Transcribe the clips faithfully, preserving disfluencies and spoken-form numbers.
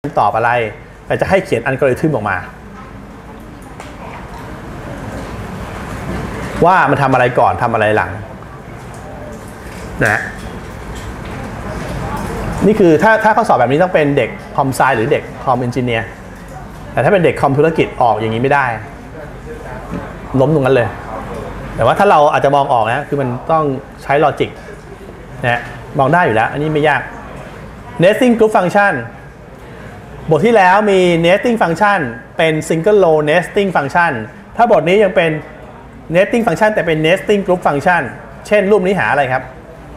ตอบอะไรแต่จะให้เขียนอัลกอริทึมออกมาว่ามันทำอะไรก่อนทำอะไรหลังนะนี่คือถ้าถ้าข้อสอบแบบนี้ต้องเป็นเด็กคอมไซหรือเด็กคอมเอนจิเนียร์แต่ถ้าเป็นเด็กคอมธุรกิจออกอย่างนี้ไม่ได้ล้มตรงนั้นเลยแต่ว่าถ้าเราอาจจะมองออกนะคือมันต้องใช้ลอจิกนะมองได้อยู่แล้วอันนี้ไม่ยาก nesting group function บทที่แล้วมี nesting function เป็น single row nesting function ถ้าบทนี้ยังเป็น nesting function แต่เป็น nesting group function เช่นรูปนี้หาอะไรครับ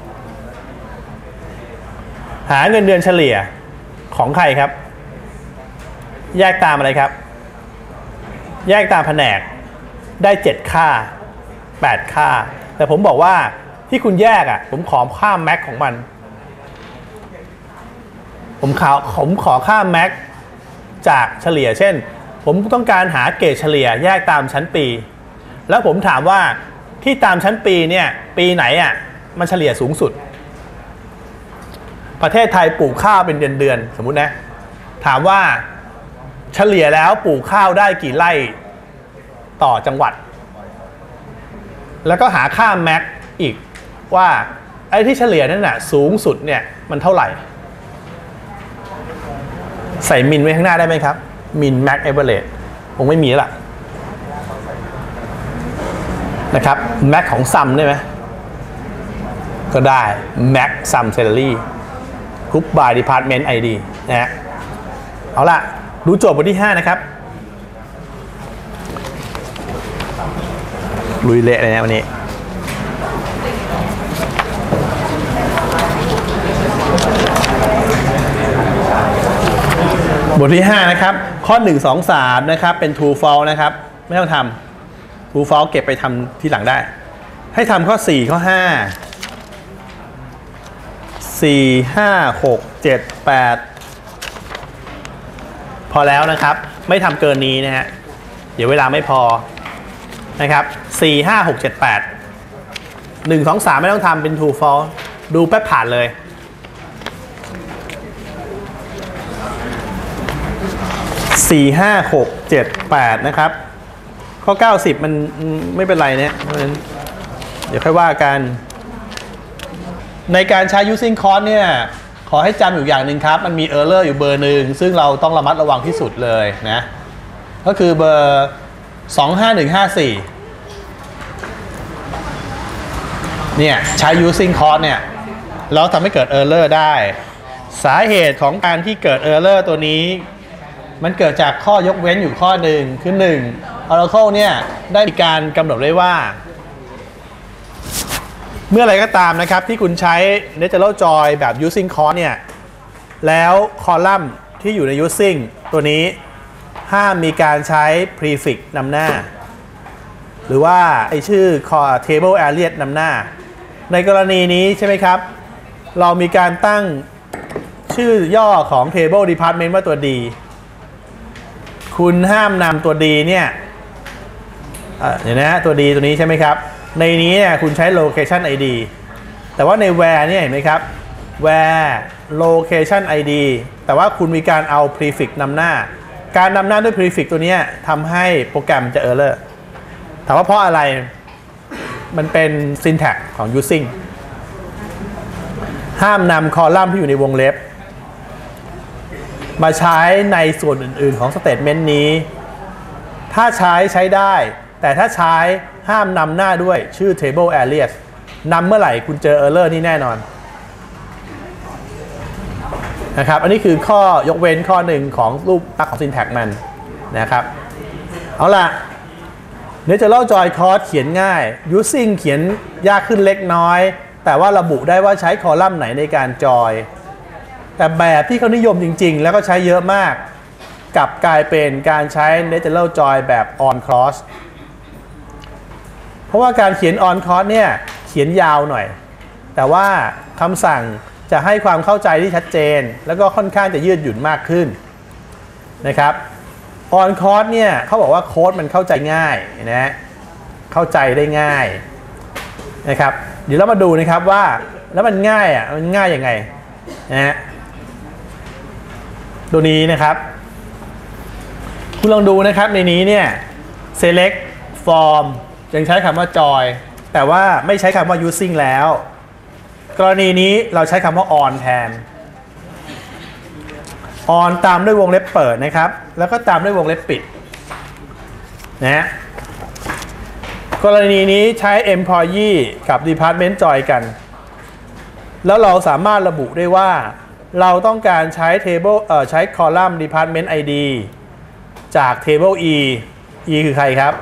หาเงินเดือนเฉลี่ยของใครครับแยกตามอะไรครับแยกตามแผนกได้เจ็ดค่าแปดค่าแต่ผมบอกว่าที่คุณแยกอ่ะผมขอค่าแม็กของมันผมขอผมขอค่าแม็กจากเฉลี่ยเช่นผมต้องการหาเกรดเฉลี่ยแยกตามชั้นปีแล้วผมถามว่าที่ตามชั้นปีเนี่ยปีไหนอ่ะมันเฉลี่ยสูงสุดประเทศไทยปลูกข้าวเป็นเดือนๆสมมุตินะถามว่าเฉลี่ยแล้วปลูกข้าวได้กี่ไร่ต่อจังหวัดแล้วก็หาค่าแม็กอีกว่าไอ้ที่เฉลี่ยนั่นน่ะสูงสุดเนี่ยมันเท่าไหร่ใส่มินไว้ข้างหน้าได้ไหมครับมินแม็กเอเวอเรจคงไม่มีแล้วล่ะนะครับแม็กของซัมได้ไหมก็ได้แม็กซัมเซลลี่ Group by Department ไอ ดี นะฮะเอาล่ะดูโจทย์บทที่ห้านะครับลุยเละเลยนะวันนี้บทที่ห้านะครับข้อหนึ่ง สอง สามนะครับเป็น true false นะครับไม่ต้องทำ true false เก็บไปทำทีหลังได้ให้ทำข้อสี่ข้อห้า สี่ ห้า หก เจ็ด แปดพอแล้วนะครับไม่ทำเกินนี้นะฮะเดี๋ยวเวลาไม่พอนะครับสี่ ห้า หก เจ็ด แปด หนึ่ง สอง สามไม่ต้องทำเป็น true false ดูแป๊บผ่านเลยสี่ ห้า หก เจ็ด แปดนะครับข้อเก้าสิบมันไม่เป็นไรเนี่ยเดี๋ยวค่อยว่ากันในการใช้ using cost เนี่ยขอให้จำอยู่อย่างหนึ่งครับมันมี error อยู่เบอร์หนึ่งซึ่งเราต้องระมัดระวังที่สุดเลยนะก็คือเบอร์สอง ห้า หนึ่ง ห้า สี่เนี่ยใช้ using cost เนี่ยเราทำให้เกิด error ได้สาเหตุของการที่เกิด error ตัวนี้มันเกิดจากข้อยกเว้นอยู่ข้อหนึ่งคือหนึ่ง Oracle เนี่ยได้มีการกำหนดไว้ว่าเมื่อไรก็ตามนะครับที่คุณใช้ Natural Joy แบบ using cost เนี่ยแล้วคอลัมน์ที่อยู่ใน using ตัวนี้ห้ามมีการใช้ prefix นำหน้าหรือว่าไอชื่อ table alias นำหน้าในกรณีนี้ใช่ไหมครับเรามีการตั้งชื่อย่อของ table department ว่าตัว D คุณห้ามนำตัว D เนี่ยเดี๋ยวนะตัว D ตัวนี้ใช่ไหมครับในนี้เนี่ยคุณใช้ location ไอ ดี แต่ว่าใน where เนี่ยเห็นไหมครับ where location ไอ ดี แต่ว่าคุณมีการเอา prefix นำหน้าการนำหน้าด้วย prefix ตัวนี้ทำให้โปรแกรมจะ error ถามว่าเพราะอะไรมันเป็น syntax ของ using ห้ามนำคอลัมน์ที่อยู่ในวงเล็บมาใช้ในส่วนอื่นๆของ statement นี้ถ้าใช้ใช้ได้แต่ถ้าใช้ห้ามนำหน้าด้วยชื่อ table alias นำเมื่อไหร่คุณเจอ error นี่แน่นอนนะครับอันนี้คือข้อยกเว้นข้อหนึ่งของรูปลักษณ์ของ syntax มันนะครับเอาล่ะ Natural Joy Cost เขียนง่าย Using เขียนยากขึ้นเล็กน้อยแต่ว่าระบุได้ว่าใช้คอลัมน์ไหนในการจอยแต่แบบที่เขานิยมจริงๆแล้วก็ใช้เยอะมากกลับกลายเป็นการใช้ Natural Joy แบบ on cross เพราะว่าการเขียน on cross เนี่ยเขียนยาวหน่อยแต่ว่าคำสั่งจะให้ความเข้าใจที่ชัดเจนแล้วก็ค่อนข้างจะยืดหยุ่นมากขึ้นนะครับ on cross เนี่ยเขาบอกว่าโค้ดมันเข้าใจง่ายนะเข้าใจได้ง่ายนะครับเดี๋ยวเรามาดูนะครับว่าแล้วมันง่ายอ่ะมันง่ายยังไงนะฮะตัวนี้นะครับคุณลองดูนะครับในนี้เนี่ย select form ยังใช้คำว่า join แต่ว่าไม่ใช้คำว่า using แล้วกรณีนี้เราใช้คำว่า on แทน on ตามด้วยวงเล็บเปิดนะครับแล้วก็ตามด้วยวงเล็บปิดนะฮะกรณีนี้ใช้ employee กับ department join กันแล้วเราสามารถระบุได้ว่าเราต้องการใช้ table เอ่อใช้ column department ไอ ดี จาก table e e คือใครครับ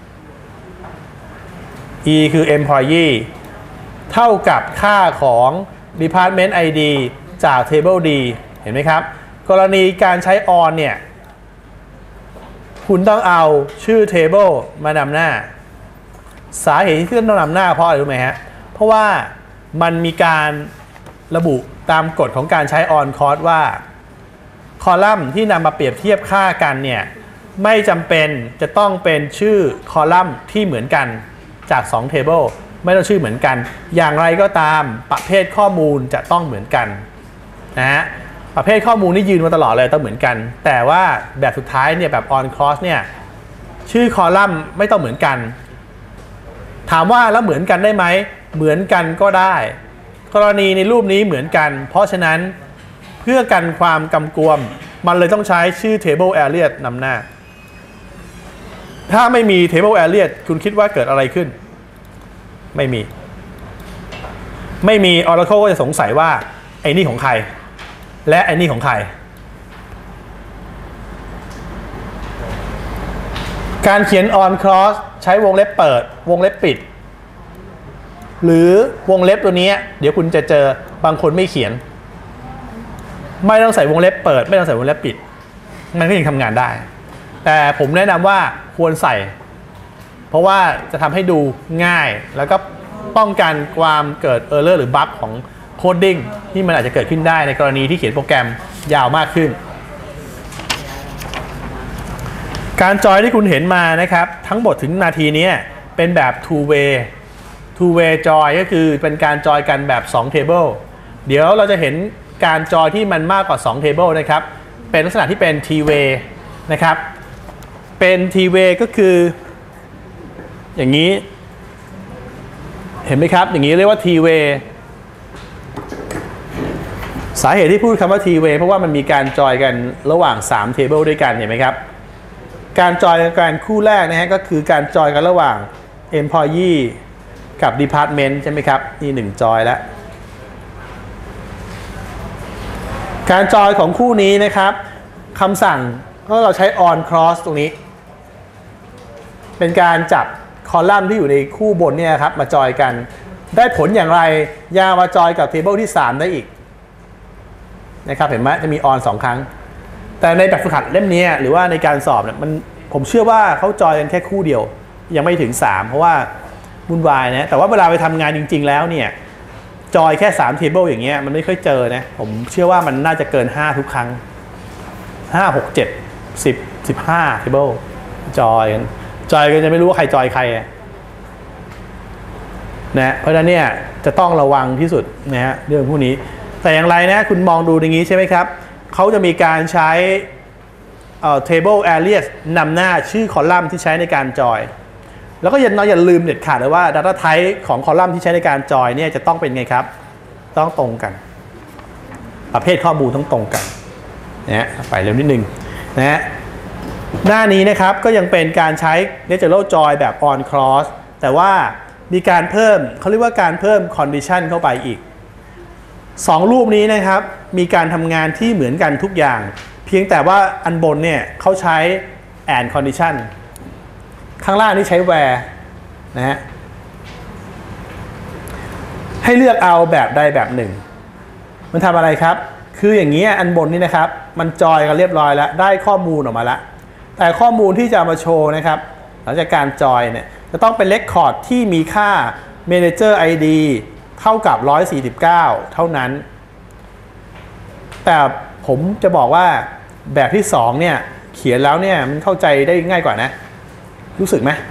e คือ employee เท่ากับค่าของ department ไอ ดี จาก table d เห็นไหมครับกรณีการใช้ on เนี่ยคุณต้องเอาชื่อ table มานำหน้าสาเหตุที่ต้องนำหน้าเพราะอะไรรู้ไหมฮะเพราะว่ามันมีการระบุตามกฎของการใช้ on cost ว่าคอลัมน์ที่นำมาเปรียบเทียบค่ากันเนี่ยไม่จำเป็นจะต้องเป็นชื่อคอลัมน์ที่เหมือนกันจากสอง table ไม่ต้องชื่อเหมือนกันอย่างไรก็ตามประเภทข้อมูลจะต้องเหมือนกันนะฮะประเภทข้อมูลนี่ยืนมาตลอดเลยต้องเหมือนกันแต่ว่าแบบสุดท้ายเนี่ยแบบ on cost เนี่ยชื่อคอลัมน์ไม่ต้องเหมือนกันถามว่าแล้วเหมือนกันได้ไหมเหมือนกันก็ได้กรณีในรูปนี้เหมือนกันเพราะฉะนั้นเพื่อกันความกำกวมมันเลยต้องใช้ชื่อ table alias นำหน้าถ้าไม่มี table alias คุณคิดว่าเกิดอะไรขึ้นไม่มีไม่มี Oracle ก็จะสงสัยว่าไอ้นี่ของใครและไอ้นี่ของใครการเขียน on cross ใช้วงเล็บเปิดวงเล็บปิดหรือวงเล็บตัวนี้เดี๋ยวคุณจะเจอบางคนไม่เขียนไม่ต้องใส่วงเล็บเปิดไม่ต้องใส่วงเล็บปิดมันก็ยังทำงานได้แต่ผมแนะนำว่าควรใส่เพราะว่าจะทำให้ดูง่ายแล้วก็ป้องกันความเกิด error หรือบั๊กของโคดดิ้งที่มันอาจจะเกิดขึ้นได้ในกรณีที่เขียนโปรแกรมยาวมากขึ้นการจอยที่คุณเห็นมานะครับทั้งหมดถึงนาทีนี้เป็นแบบ two way two way จอยก็คือเป็นการจอยกันแบบสอง table เดี๋ยวเราจะเห็นการจอยที่มันมากกว่าสอง table นะครับเป็นลักษณะที่เป็น three way นะครับเป็น three way ก็คืออย่างนี้เห็นไหมครับอย่างนี้เรียกว่า three way สาเหตุที่พูดคำว่า three way เพราะว่ามันมีการจอยกันระหว่างสาม table ด้วยกันเห็นไหมครับการจอยกันคู่แรกนะฮะก็คือการจอยกันระหว่าง employee กับ department ใช่ไหมครับนี่หนึ่งจอยแล้วการจอยของคู่นี้นะครับคำสั่งก็เราใช้ on cross ตรงนี้เป็นการจับคอลัมน์ที่อยู่ในคู่บนเนี่ยครับมาจอยกันได้ผลอย่างไรยาวมาจอยกับ table ที่สามได้อีกนะครับเห็นไหมจะมี on สองครั้งแต่ในแบบฝึกหัดเล่มนี้หรือว่าในการสอบเนี่ยมันผมเชื่อว่าเขาจอยกันแค่คู่เดียวยังไม่ถึงสามเพราะว่าวุ่นวายนะแต่ว่าเวลาไปทำงานจริงๆแล้วเนี่ยจอยแค่สาม table อย่างเงี้ยมันไม่ค่อยเจอนะผมเชื่อว่ามันน่าจะเกินห้าทุกครั้งห้า หก เจ็ด สิบ สิบห้า table จอยกันจอยกันจะไม่รู้ว่าใครจอยใครนะเพราะฉะนั้นเนี่ยจะต้องระวังที่สุดนะฮะเรื่องพวกนี้แต่อย่างไรนะคุณมองดูอย่างนี้ใช่ไหมครับเขาจะมีการใช้ table alias นำหน้าชื่อคอลัมน์ที่ใช้ในการจอยแล้วก็อย่าอย่าลืมเด็ดขาดเลยว่า data type ของคอลัมน์ที่ใช้ในการจอยเนี่ยจะต้องเป็นไงครับต้องตรงกันประเภทข้อมูลต้องตรงกันนะไปเร็วนิดนึงนะฮะหน้านี้นะครับก็ยังเป็นการใช้ natural join แบบ on cross แต่ว่ามีการเพิ่มเขาเรียกว่าการเพิ่ม condition เข้าไปอีกสองรูปนี้นะครับมีการทำงานที่เหมือนกันทุกอย่างเพียงแต่ว่าอันบนเนี่ยเขาใช้ and condition ข้างล่างนี่ใช้ where นะฮะให้เลือกเอาแบบใดแบบหนึ่งมันทำอะไรครับคืออย่างนี้อันบนนี่นะครับมันจอยกันเรียบร้อยแล้วได้ข้อมูลออกมาแล้วแต่ข้อมูลที่จะมาโชว์นะครับหลังจากการจอยเนี่ยจะต้องเป็น record ที่มีค่า manager ไอ ดี เท่ากับหนึ่งร้อยสี่สิบเก้าเท่านั้นแต่ผมจะบอกว่าแบบที่สองเนี่ยเขียนแล้วเนี่ยมันเข้าใจได้ง่ายกว่านะรู้สึกไหม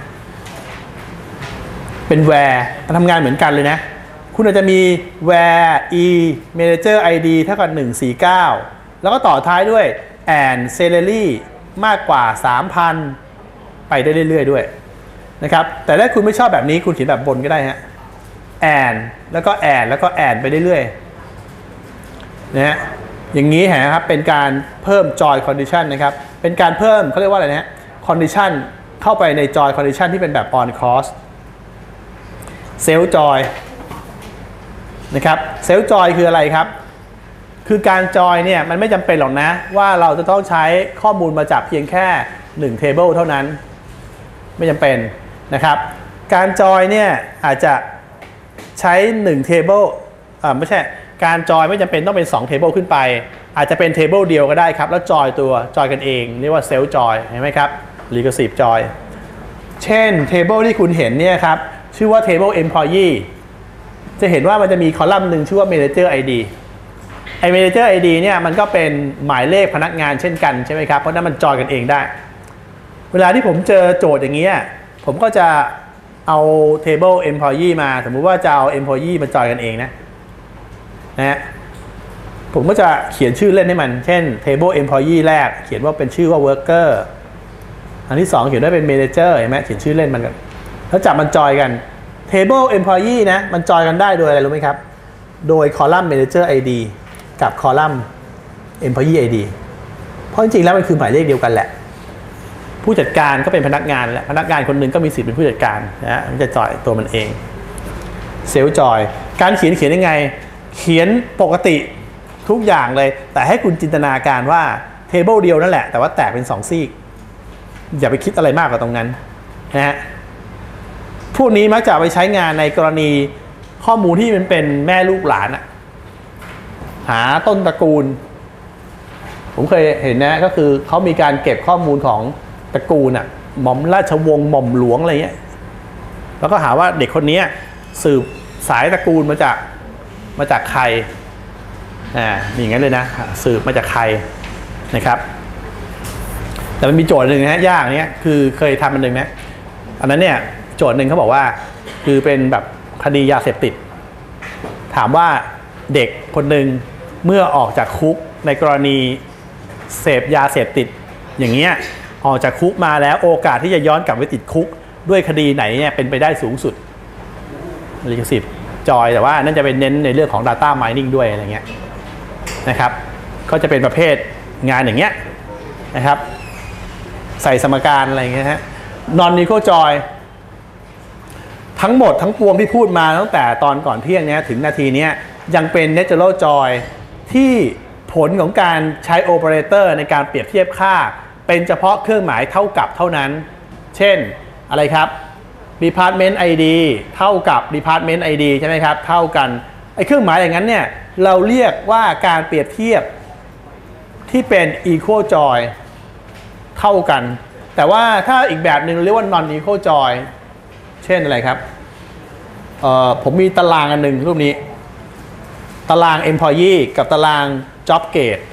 เป็น where มันทำงานเหมือนกันเลยนะคุณอาจจะมี where e manager ไอ ดี เท่ากับหนึ่งร้อยสี่สิบเก้าแล้วก็ต่อท้ายด้วย and salary มากกว่า สามพัน ไปได้เรื่อยๆด้วยนะครับแต่ถ้าคุณไม่ชอบแบบนี้คุณเขียนแบบบนก็ได้ฮะ and แล้วก็ and แล้วก็ and ไปเรื่อยๆนะฮะอย่างนี้เห็นไหมครับเป็นการเพิ่ม joy condition นะครับเป็นการเพิ่มเขาเรียกว่าอะไรนะฮะ condition เข้าไปใน joy condition ที่เป็นแบบ on cross self joy นะครับ self joy คืออะไรครับคือการจอยเนี่ยมันไม่จำเป็นหรอกนะว่าเราจะต้องใช้ข้อมูลมาจากเพียงแค่หนึ่ง table เท่านั้นไม่จำเป็นนะครับการจอยเนี่ยอาจจะใช้หนึ่ง table อ่าไม่ใช่การจอยไม่จำเป็นต้องเป็นสอง table ขึ้นไปอาจจะเป็น table เดียวก็ได้ครับแล้วจอยตัวจอยกันเองเรียกว่า self joy เห็นไหมครับ recursive joy เช่น table ที่คุณเห็นเนี่ยครับชื่อว่า table employee จะเห็นว่ามันจะมีคอลัมน์หนึ่งชื่อว่า manager ไอ ดี ไอ้ manager ไอ ดี เนี่ยมันก็เป็นหมายเลขพนักงานเช่นกันใช่ไหมครับเพราะนั้นมันจอยกันเองได้เวลาที่ผมเจอโจทย์อย่างนี้ผมก็จะเอา table employee มาสมมุติว่าจะเอา employee มาจอยกันเองนะนะฮะผมก็จะเขียนชื่อเล่นให้มันเช่น table employee แรกเขียนว่าเป็นชื่อว่า worker อันที่สองเขียนว่าเป็น manager เห็นไหมเขียนชื่อเล่นมันกันแล้วจับมันจอยกัน table employee นะมันจอยกันได้โดยอะไรรู้ไหมครับโดย column manager ไอ ดี กับ column employee ไอ ดี เพราะจริงๆแล้วมันคือหมายเลขเดียวกันแหละผู้จัดการก็เป็นพนักงานแหละพนักงานคนหนึ่งก็มีสิทธิ์เป็นผู้จัดการนะมันจะจอยตัวมันเองเซลล์จอยการเขียนเขียนยังไงเขียนปกติทุกอย่างเลยแต่ให้คุณจินตนาการว่าเทเบิลเดียวนั่นแหละแต่ว่าแตกเป็นสองซีกอย่าไปคิดอะไรมากกว่าตรงนั้นนะฮะพวกนี้มักจะไปใช้งานในกรณีข้อมูลที่มันเป็นแม่ลูกหลานอะหาต้นตระกูลผมเคยเห็นนะก็คือเขามีการเก็บข้อมูลของตระกูลอะหม่อมราชวงศ์หม่อมหลวงอะไรเงี้ยแล้วก็หาว่าเด็กคนนี้สืบสายตระกูลมาจากมาจากใครอ่าอย่างนั้นเลยนะสืบมาจากใครนะครับแต่มันมีโจทย์หนึ่งนะยากเนี้ยคือเคยทำอันหนึ่งนะอันนั้นเนี่ยโจทย์หนึ่งเขาบอกว่าคือเป็นแบบคดียาเสพติดถามว่าเด็กคนหนึ่งเมื่อออกจากคุกในกรณีเสพยาเสพติดอย่างเงี้ยออกจากคุกมาแล้วโอกาสที่จะย้อนกลับไปติดคุกด้วยคดีไหนเนี่ยเป็นไปได้สูงสุดลิขสิทธิ์จอยแต่ว่านั่นจะเป็นเน้นในเรื่องของ data mining ด้วยอะไรเงี้ยนะครับก็จะเป็นประเภทงานอย่างเงี้ยนะครับใส่สมการอะไรเงี้ยฮะ non equal joy ทั้งหมดทั้งปวงที่พูดมาตั้งแต่ตอนก่อนเที่ยงเนี้ยถึงนาทีเนี้ยยังเป็น natural joy ที่ผลของการใช้โอเปอเรเตอร์ในการเปรียบเทียบค่าเป็นเฉพาะเครื่องหมายเท่ากับเท่านั้นเช่นอะไรครับ department ไอ ดี เท่ากับ department ไอ ดี ใช่ไหมครับเท่ากันไอ้เครื่องหมายอย่างนั้นเนี่ยเราเรียกว่าการเปรียบเทียบที่เป็น equal joy เท่ากันแต่ว่าถ้าอีกแบบหนึ่งเรียกว่า non equal joy เช่นอะไรครับเอ่อผมมีตารางอันหนึ่งรูปนี้ตาราง employee กับตาราง job grade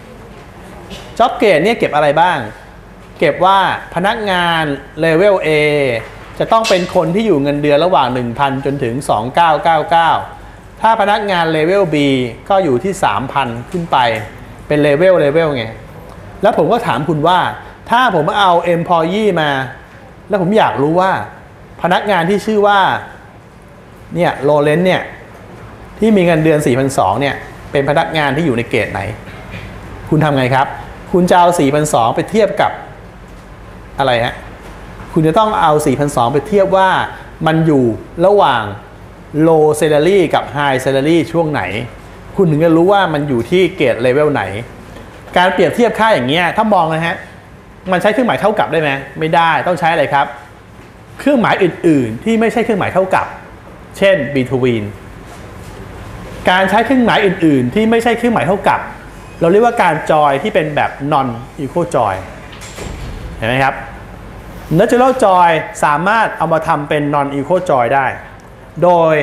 job grade เนี่ยเก็บอะไรบ้างเก็บว่าพนักงาน level A จะต้องเป็นคนที่อยู่เงินเดือนระหว่าง หนึ่งพัน จนถึง สองพันเก้าร้อยเก้าสิบเก้า ถ้าพนักงาน level B ก็อยู่ที่ สามพัน ขึ้นไปเป็น level level ไงแล้วผมก็ถามคุณว่าถ้าผมเอา employee มาแล้วผมอยากรู้ว่าพนักงานที่ชื่อว่าเนี่ยโลเลนเนี่ยที่มีเงินเดือน สี่พันสองร้อย เนี่ยเป็นพนักงานที่อยู่ในเกรดไหนคุณทำไงครับคุณจะเอา สี่พันสองร้อย ไปเทียบกับอะไรฮะคุณจะต้องเอา สี่พันสองร้อย ไปเทียบว่ามันอยู่ระหว่าง low salary กับ high salary ช่วงไหนคุณถึงจะรู้ว่ามันอยู่ที่เกรด level ไหนการเปรียบเทียบค่าอย่างเงี้ยถ้ามองนะฮะมันใช้เครื่องหมายเท่ากับได้ไหมไม่ได้ต้องใช้อะไรครับเครื่องหมายอื่นๆที่ไม่ใช่เครื่องหมายเท่ากับเช่น between การใช้เครื่องหมายอื่นๆที่ไม่ใช่เครื่องหมายเท่ากับเราเรียกว่าการจอยที่เป็นแบบ non equal joy เห็นไหมครับ natural joy สามารถเอามาทำเป็น non equal joy ได้โดย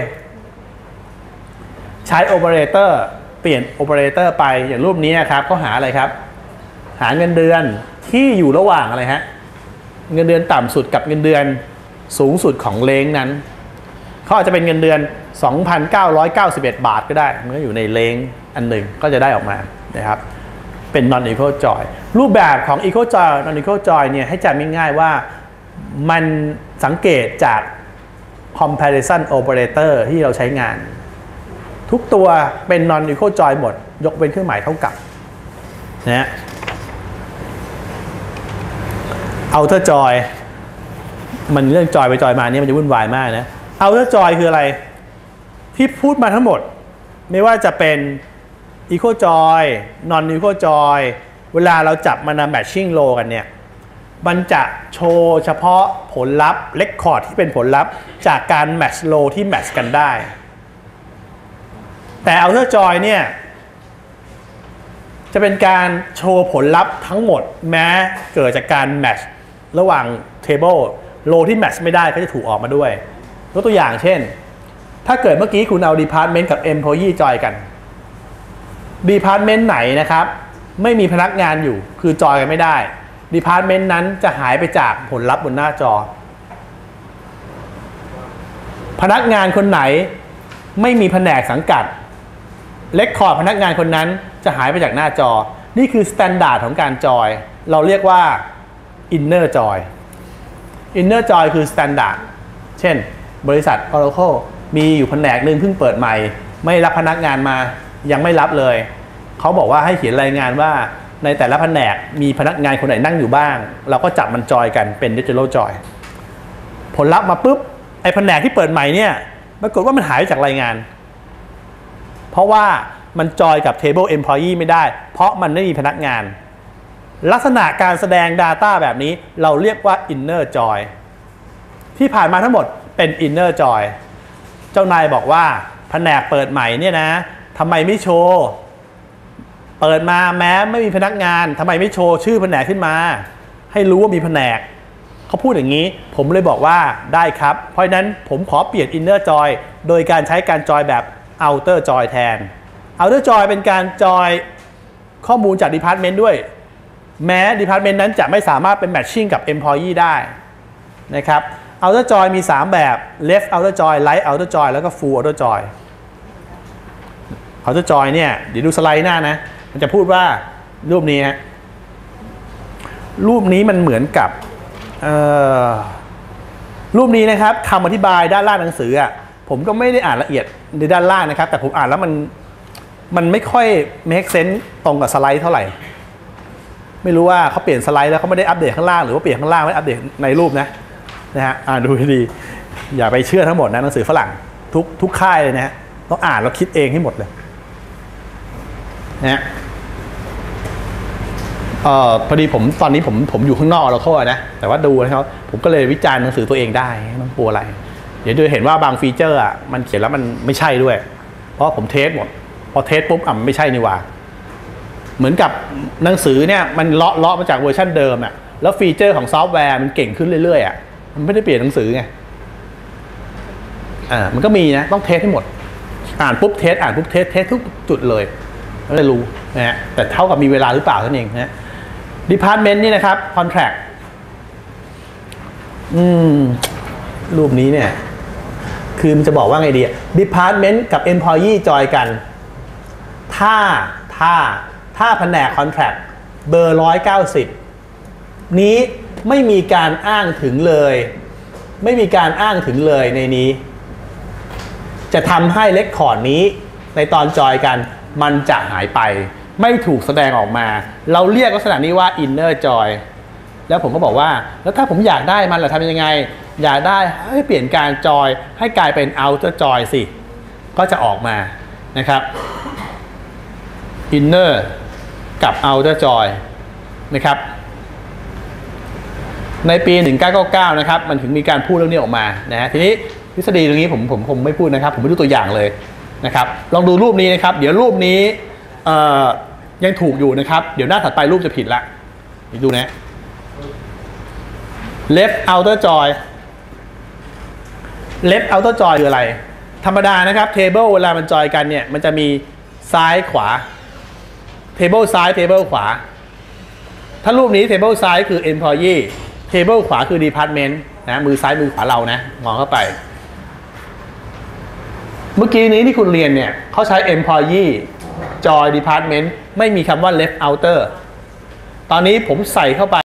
ใช้โอเปอเรเตอร์เปลี่ยนโอเปอเรเตอร์ไปอย่างรูปนี้นะครับเขาหาอะไรครับหาเงินเดือนที่อยู่ระหว่างอะไรฮะเงินเดือนต่ำสุดกับเงินเดือนสูงสุดของเลนจ์นั้นเขาอาจจะเป็นเงินเดือน สองพันเก้าร้อยเก้าสิบเอ็ด บาทก็ได้มันก็อยู่ในเลนจ์อันหนึ่งก็จะได้ออกมานะครับเป็น non equal join รูปแบบของ equal join non equal join เนี่ยให้จำง่ายๆว่ามันสังเกตจาก comparison operator ที่เราใช้งานทุกตัวเป็น non equal join หมดยกเว้นเครื่องหมายเท่ากับนะ outer join มันเรื่องจอยไปจอยมาเนี่ยมันจะวุ่นวายมากนะ outer join คืออะไรที่พูดมาทั้งหมดไม่ว่าจะเป็น equal join non equal join เวลาเราจับมันมา matching row กันเนี่ยมันจะโชว์เฉพาะผลลัพธ์ record ที่เป็นผลลัพธ์จากการ match row ที่ match กันได้แต่ outer join เนี่ยจะเป็นการโชว์ผลลัพธ์ทั้งหมดแม้เกิดจากการ match ระหว่าง table row ที่ match ไม่ได้ก็จะถูกออกมาด้วยยกตัวอย่างเช่นถ้าเกิดเมื่อกี้คุณเอา department กับ employee จอยกัน department ไหนนะครับไม่มีพนักงานอยู่คือจอยกันไม่ได้ department นั้นจะหายไปจากผลลัพธ์บนหน้าจอพนักงานคนไหนไม่มีแผนกสังกัดเรคคอร์ดพนักงานคนนั้นจะหายไปจากหน้าจอนี่คือ standard ของการจอยเราเรียกว่า inner joy inner joy คือ standard เช่นบริษัท Oracle มีอยู่แผนกหนึ่งเพิ่งเปิดใหม่ไม่รับพนักงานมายังไม่รับเลยเขาบอกว่าให้เขียนรายงานว่าในแต่ละแผนกมีพนักงานคนไหนนั่งอยู่บ้างเราก็จับมันจอยกันเป็น digital joy ผลลัพธ์มาปุ๊บไอ้แผนกที่เปิดใหม่เนี่ยปรากฏว่ามันหายจากรายงานเพราะว่ามันจอยกับ table employee ไม่ได้เพราะมันไม่มีพนักงานลักษณะการแสดง Data แบบนี้เราเรียกว่า inner joy ที่ผ่านมาทั้งหมดเป็น inner joy เจ้านายบอกว่าแผนกเปิดใหม่เนี่ยนะทำไมไม่โชว์เปิดมาแม้ไม่มีพนักงานทำไมไม่โชว์ชื่อแผนกขึ้นมาให้รู้ว่ามีแผนกเขาพูดอย่างนี้ผมเลยบอกว่าได้ครับเพราะฉะนั้นผมขอเปลี่ยน inner joy โดยการใช้การจอยแบบ outer joy แทน outer joy เป็นการจอยข้อมูลจาก department ด้วยแม้ department นั้นจะไม่สามารถเป็น matching กับ employee ได้นะครับ outer joy มีสามแบบ left outer joy right outer joy แล้วก็ full outer joy outer joy เนี่ยเดี๋ยวดูสไลด์หน้านะมันจะพูดว่ารูปนี้ฮะรูปนี้มันเหมือนกับรูปนี้นะครับคำอธิบายด้านล่างหนังสืออ่ะผมก็ไม่ได้อ่านละเอียดในด้านล่างนะครับแต่ผมอ่านแล้วมันมันไม่ค่อย make sense ตรงกับสไลด์เท่าไหร่ไม่รู้ว่าเขาเปลี่ยนสไลด์แล้วเขาไม่ได้อัปเดตข้างล่างหรือว่าเปลี่ยนข้างล่างไม่อัปเดตในรูปนะนะฮะอ่านดูให้ดีอย่าไปเชื่อทั้งหมดนะหนังสือฝรั่งทุกทุกค่ายเลยนะฮะต้องอ่านแล้วคิดเองให้หมดเลยนะฮะเอ่อพอดีผมตอนนี้ผมผมอยู่ข้างนอกเราเข้านะแต่ว่าดูนะครับผมก็เลยวิจารณ์หนังสือตัวเองได้ไม่ต้องกลัวอะไรเดี๋ยวดูเห็นว่าบางฟีเจอร์อ่ะมันเขียนแล้วมันไม่ใช่ด้วยเพราะผมเทสหมดพอเทสปุ๊บอ่ะมันไม่ใช่นี่หว่าเหมือนกับหนังสือเนี่ยมันเลาะเลาะมาจากเวอร์ชันเดิมอ่ะแล้วฟีเจอร์ของซอฟต์แวร์มันเก่งขึ้นเรื่อยๆอ่ะมันไม่ได้เปลี่ยนหนังสือไงอ่ามันก็มีนะต้องเทสให้หมดอ่านปุ๊บเทสอ่านปุ๊บเทสเทสทุกจุดเลยไม่ได้รู้นะฮะแต่เท่ากับมีเวลาหรือเปล่าเท่านั้นเองนะ department นี่นะครับ contract อืมรูปนี้เนี่ยคือมันจะบอกว่าไงดี department กับ employee จอยกันถ้าถ้าถ้าแผนก contract เบอร์หนึ่งร้อยเก้าสิบนี้ไม่มีการอ้างถึงเลยไม่มีการอ้างถึงเลยในนี้จะทำให้ record นี้ในตอนจอยกันมันจะหายไปไม่ถูกแสดงออกมาเราเรียกลักษณะนี้ว่า inner joy แล้วผมก็บอกว่าแล้วถ้าผมอยากได้มันล่ะทำยังไงอยากได้ให้เปลี่ยนการจอยให้กลายเป็น outer joy สิก็จะออกมานะครับ inner กับ outer joy นะครับในปีหนึ่งพันเก้าร้อยเก้าสิบเก้านะครับมันถึงมีการพูดเรื่องนี้ออกมานะฮะทีนี้ทฤษฎีตรงนี้ผมผมคงไม่พูดนะครับผมไม่ดูตัวอย่างเลยนะครับลองดูรูปนี้นะครับเดี๋ยวรูปนี้ยังถูกอยู่นะครับเดี๋ยวหน้าถัดไปรูปจะผิดละดูนะ left outer joy left outer joy คืออะไรธรรมดานะครับ table เวลามันจอยกันเนี่ยมันจะมีซ้ายขวา table ซ้าย table ขวาถ้ารูปนี้ table ซ้ายคือ employee table ขวาคือ department นะมือซ้ายมือขวาเรานะมองเข้าไปเมื่อกี้นี้ที่คุณเรียนเนี่ยเขาใช้ employee Joy Department ไม่มีคำว่า left outer ตอนนี้ผมใส่เข้าไป